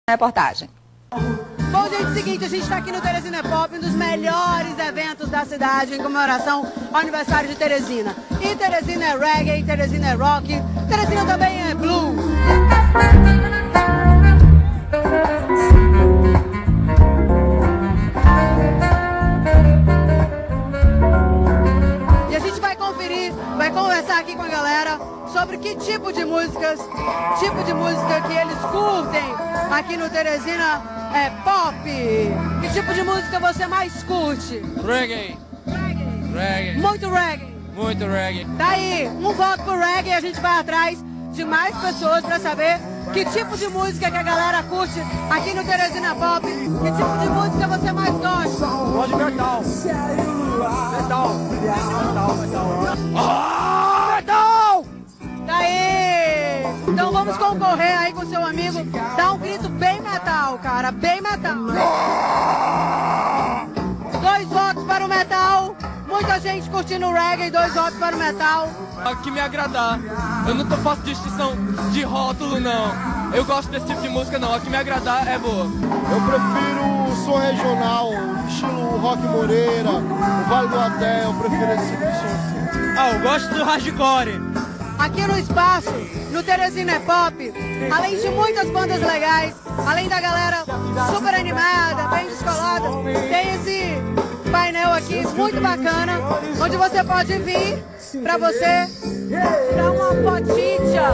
Reportagem. Bom, gente, seguinte, a gente está aqui no Teresina Pop, um dos melhores eventos da cidade em comemoração ao aniversário de Teresina. E Teresina é reggae, Teresina é rock, Teresina também é blues. E a gente vai conferir, vai conversar aqui com a galera sobre que tipo de música que eles curtem aqui no Teresina é pop. Que tipo de música você mais curte? Reggae. Reggae. Muito reggae. Muito reggae. Daí, um voto pro reggae e a gente vai atrás de mais pessoas para saber que tipo de música que a galera curte aqui no Teresina Pop. Que tipo de música você mais gosta? Gosto de metal. Metal. Metal! Daí! Então vamos concorrer aí com seu amigo. Dá um grito bem metal, cara. Bem metal. 2 votos para o metal. Muita gente curtindo o reggae. 2 votos para o metal. A que me agradar. Eu não faço distinção de rótulo, não. Eu gosto desse tipo de música, não. A que me agradar é boa. Eu prefiro o som regional, estilo Rock Moreira, o Vale do Até. Eu prefiro esse tipo de som assim. Eu gosto do hardcore. Aqui no espaço, no Teresina é Pop, além de muitas bandas legais, além da galera super animada, bem descolada, tem esse painel aqui muito bacana, onde você pode vir pra você dar uma fotinha.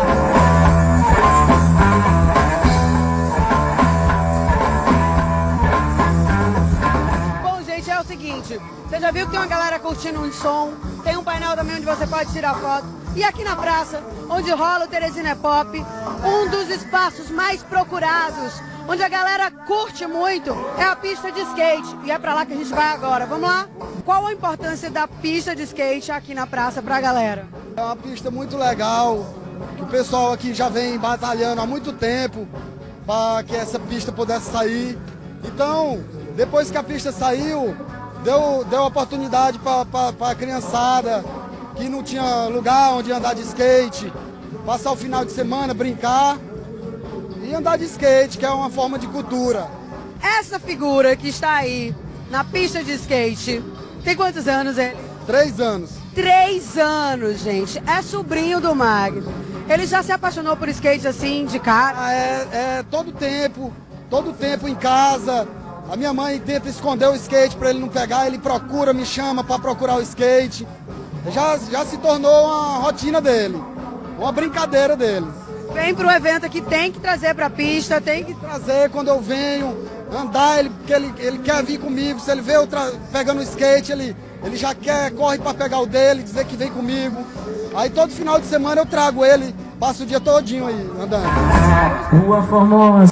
Bom, gente, é o seguinte, você já viu que tem uma galera curtindo um som, tem um painel também onde você pode tirar foto. E aqui na praça, onde rola o Teresina é Pop, um dos espaços mais procurados, onde a galera curte muito, é a pista de skate. E é pra lá que a gente vai agora. Vamos lá? Qual a importância da pista de skate aqui na praça pra galera? É uma pista muito legal, que o pessoal aqui já vem batalhando há muito tempo para que essa pista pudesse sair. Então, depois que a pista saiu, deu oportunidade para a criançada que não tinha lugar onde andar de skate, passar o final de semana, brincar e andar de skate, que é uma forma de cultura. Essa figura que está aí na pista de skate, tem quantos anos ele? 3 anos. 3 anos, gente. É sobrinho do Magno. Ele já se apaixonou por skate assim, de cara? É todo tempo em casa. A minha mãe tenta esconder o skate para ele não pegar, ele procura, me chama para procurar o skate. Já se tornou uma rotina dele, uma brincadeira dele. Vem pro evento aqui, tem que trazer pra pista, tem que trazer quando eu venho, andar, porque ele quer vir comigo. Se ele vê eu pegando o skate, ele já corre para pegar o dele, dizer que vem comigo. Aí todo final de semana eu trago ele, passo o dia todinho aí andando. Rua Formosa.